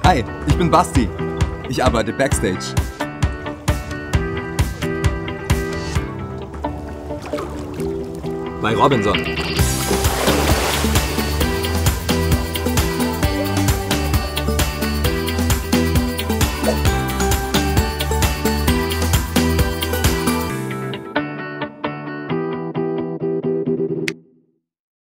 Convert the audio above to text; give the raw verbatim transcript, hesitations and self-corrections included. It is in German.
Hi, ich bin Basti. Ich arbeite Backstage. Bei Robinson.